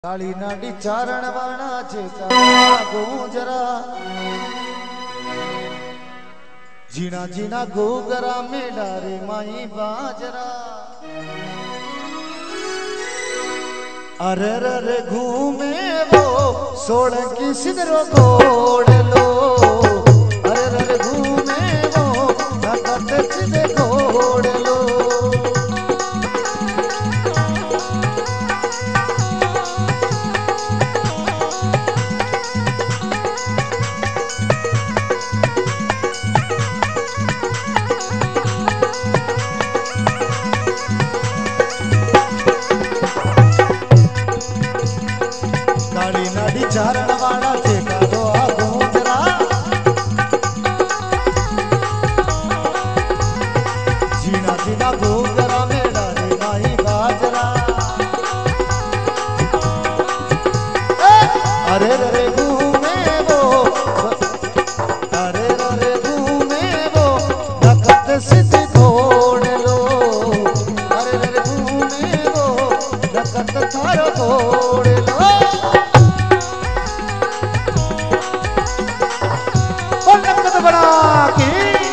काली नाडी चारण वाणा छे गोजरा जीना जीना गोगरा में डारे माई बाजरा अरे रे घूमे वो सोलंकी सिदरो गोड़ लो अरे रे घूमे वो नकत सिदे गोड़ लो चारण वाला चेका दो गोजरा जीना जीना गोगरा में डाले माई बाजरा अरे रे घूमे वो अरे रे घूमे वो नकत सिद्ध घोड़ लो अरे रे घूमे वो नकत थारो घोड़ लो बना की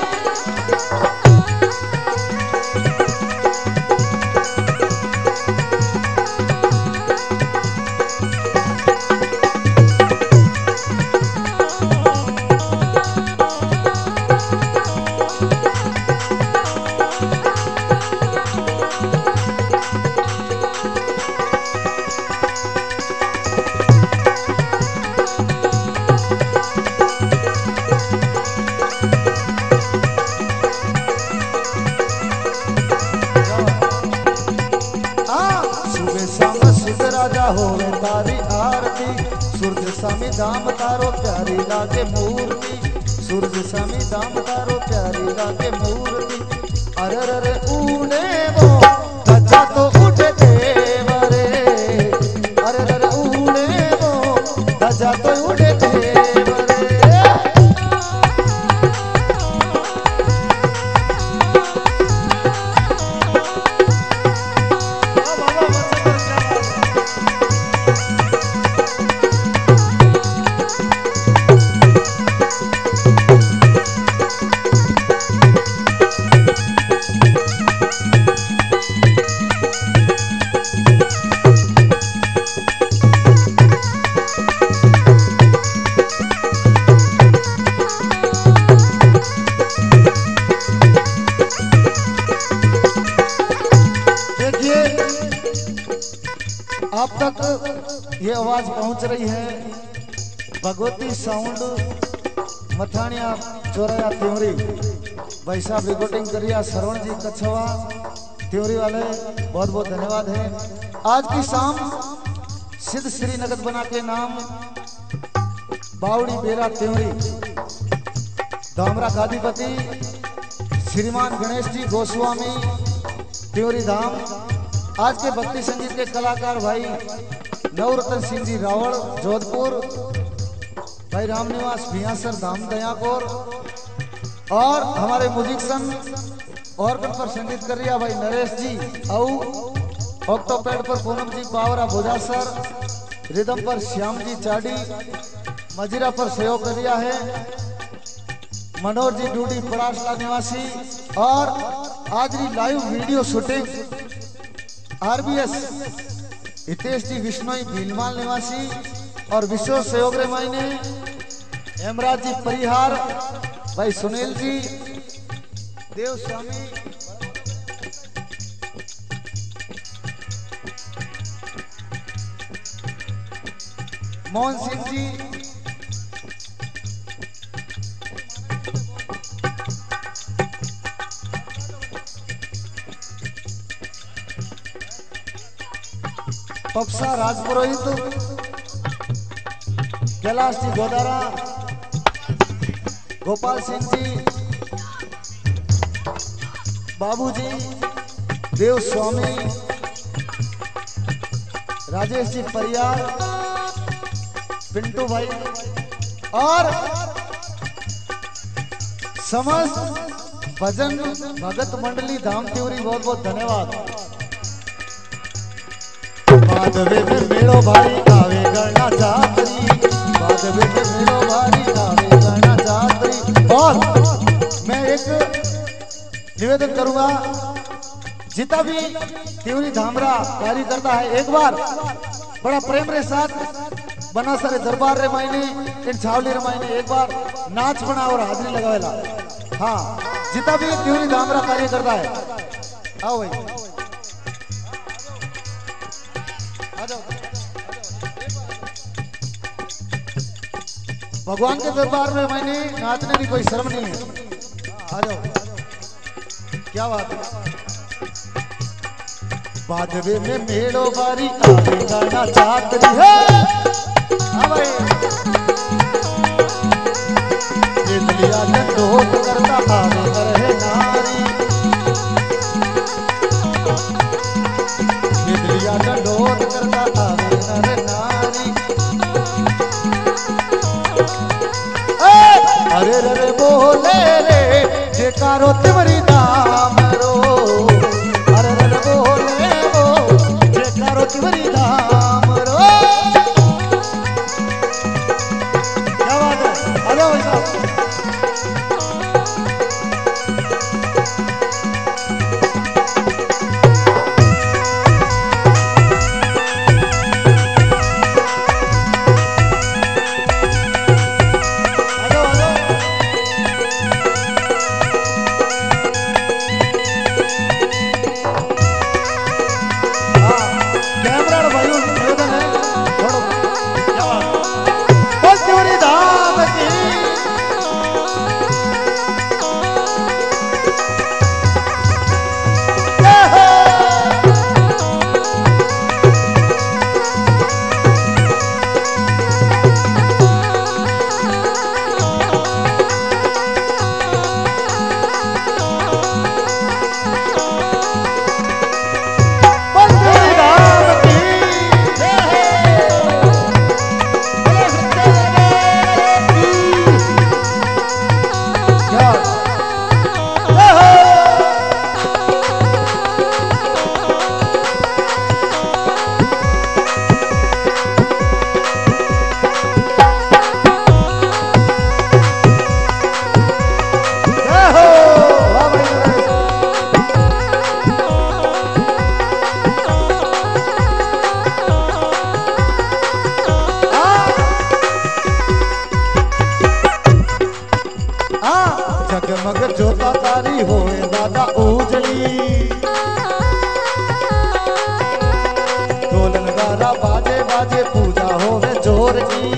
राजा होवे तारी आरती सूरज स्वामी दाम तारो प्यारी लागे मूर्ति सूरज स्वामी दाम तारो प्यारी लागे मूर्ति अरे रे उड़े वो गजा तो उठे देवरे अरे रे उड़े वो गजा तो उठे आप तक ये आवाज पहुंच रही है भगवती साउंड मथानिया चौराया त्योरी भाई साहब रिकॉर्डिंग करिया श्रवण जी कछवा त्योरी वाले बहुत बहुत धन्यवाद है। आज की शाम सिद्ध श्री नगद बना के नाम बावड़ी बेरा त्योरी धामरा गादीपति श्रीमान गणेश जी गोस्वामी त्योरी धाम आज के भक्ति संगीत के कलाकार भाई नवरतन सिंह जी रावल जोधपुर भाई रामनिवास भियासर धाम दयाकोर और हमारे म्यूजिशियन ऑर्गन पर संगीत कर रहा भाई नरेश जी ऑक्टोपैड पर पूनम जी बावरा भोजासर रिदम पर श्याम जी चाडी मजीरा पर सहयोग कर रहा है मनोहर जी डूडी परासला निवासी और आज की live video shooting RBS Hitesh ji Vishnoi Bhilmal निवासी और विश्व सहयोग रे मायने हेमराज जी परिहार भाई सुनील जी देव स्वामी मोहन सिंह जी पप्सा राजपुरोहित कैलाश जी गोदारा गोपाल सिंह जी बाबू जी देव स्वामी राजेश जी परियार पिंटू भाई और समस्त भजन भगत मंडली धाम त्योरी बहुत बहुत धन्यवाद। बादवे में मेलो भारी आवे गणना जातरी, बादवे में मेलो भारी आवे गणना जातरी। और मैं एक निवेदन करूंगा, जितना भी तिवरी धामरा कार्य करता है, एक बार बड़ा प्रेम रे साथ बना सारे दरबार रे मायने इन छावली रे मायने एक बार नाच बना और हाजिरी लगावेला। हाँ, जितना भी तिवरी धामरा कार्य करता है, आओ भाई आ जाओ। भगवान के दरबार में मैंने नाचने की कोई शर्म नहीं है, आ जाओ। क्या बात है। बादवे में मेलो बारी आवे गाना जातरी है, हाँ भाई। दिलिया डंडोत करता आवे रहे नारी, दिलिया डंडोत करता आवे रहे नारी। अरे रे बोले रे जेकारो तिमरी दाम रो, अरे रे बोले वो जेकारो तिमरी दाम रो। क्या बात है, आ जाओ भाई साहब। जगमग जोता तारी होए दादा उजली, ढोल नगारा बाजे बाजे पूजा होवे जोर की।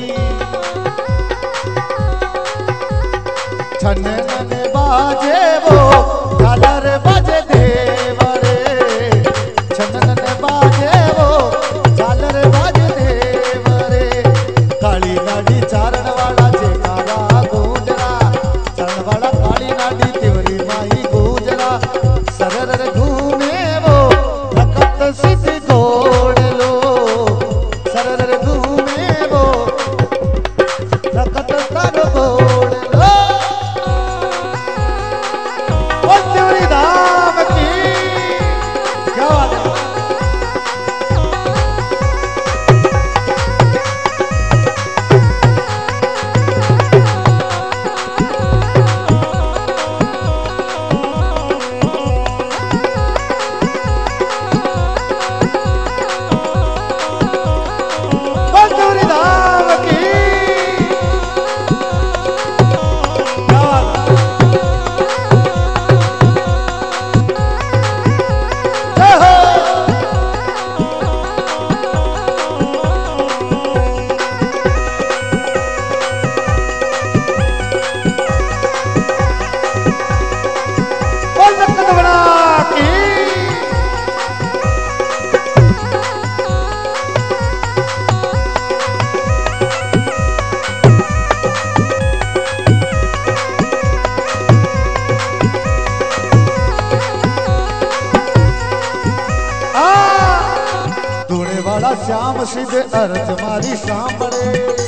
छन्ने नने बाजे वो झालर बाजे देवरे, छन्ने नने बाजे वो झालर बाजे देवरे। काली नाडी चारण वाला जेकारा गूंजरा, चरण वाला काली नाडी तिवरी माई गूंजरा। सरर घूमे वो रकत सिद्ध गोड़ लो, सरर घूमे वो रकत सन गोड़ लो। ओ तिवरी धाम की क्या बात है। श्याम सिद्ध अर्ज मारी सांभळे,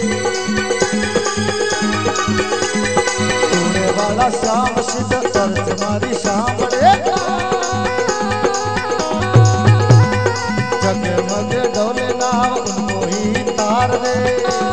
तूने वाला श्याम सिद्ध अर्ज मारी सांभळे। जगमग डोले हार रे।